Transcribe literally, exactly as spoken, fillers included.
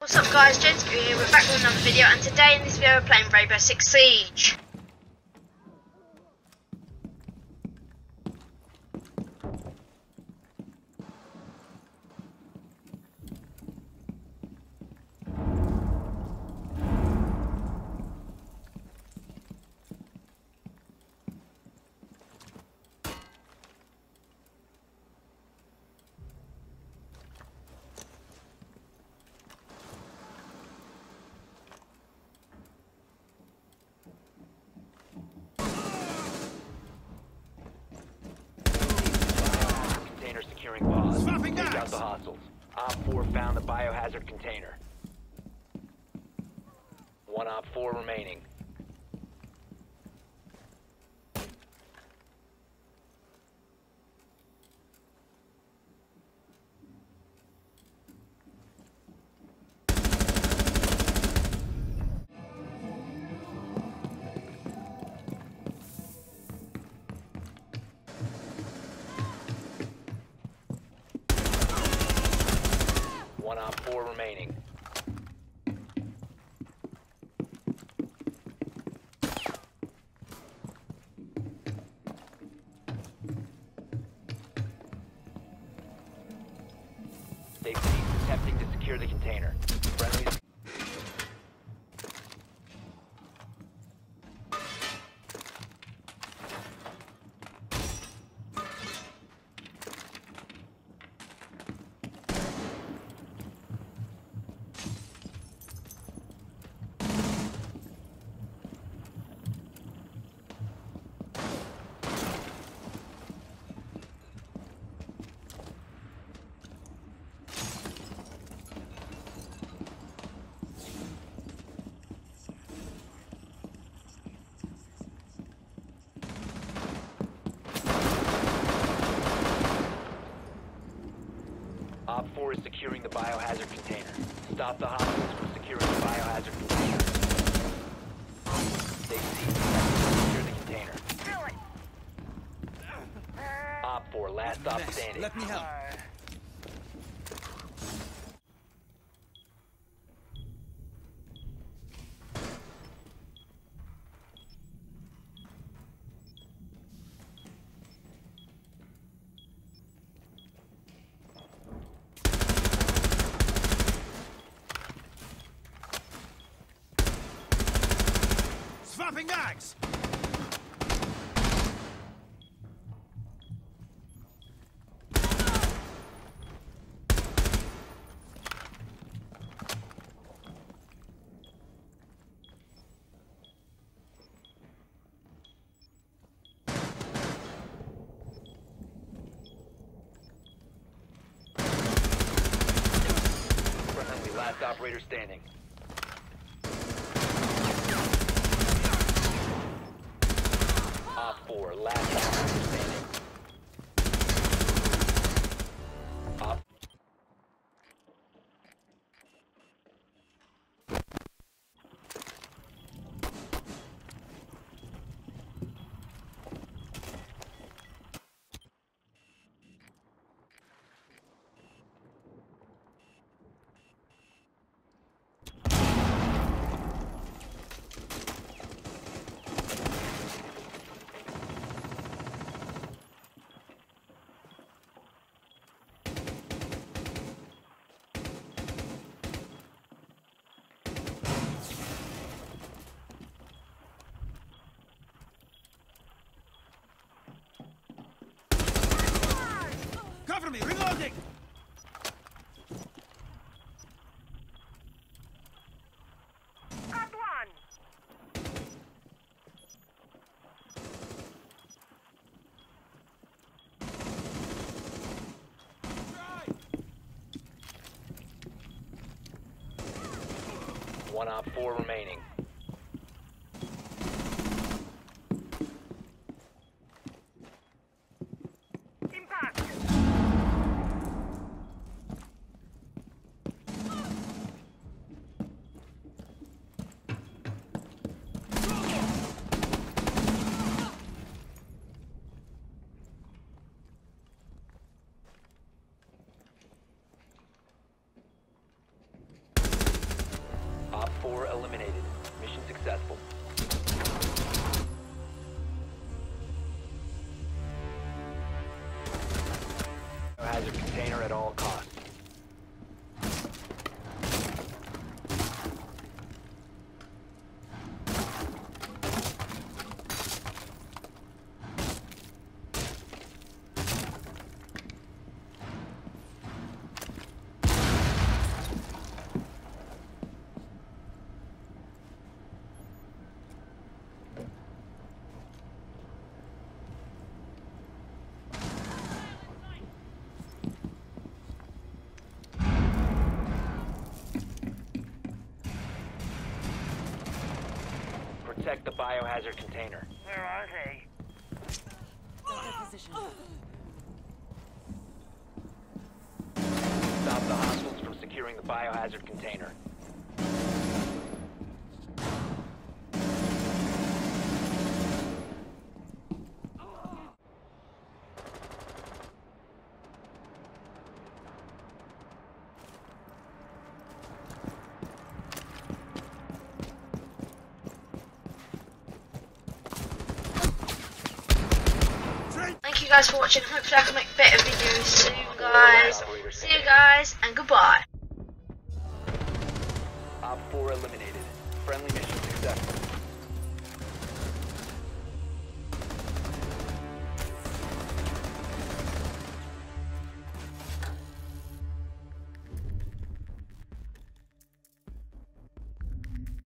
What's up guys, Jenska here, we're back with another video, and today in this video we're playing Rainbow Six Siege. Securing bombs. Take out the hostiles. Op four found the biohazard container. One Op four remaining. One Op four remaining. They've ceased attempting to secure the container. Friendlies. Op four is securing the biohazard container. Stop the hostiles from securing the biohazard container. They ceased attempting to secure the container. Op four, last stop standing. Let me help. Swapping mags! Friendly, last operator standing. Op four, last operator standing. Op. Cover me, reloading! Got one! One Op four remaining. Impact! four eliminated. Mission successful. Biohazard container at all costs. Protect the biohazard container. Where are they? Stop the hostiles from securing the biohazard container. Thank you guys for watching. Hopefully I can make better videos soon, guys. See you guys, and goodbye. Op four eliminated. Friendly mission successful.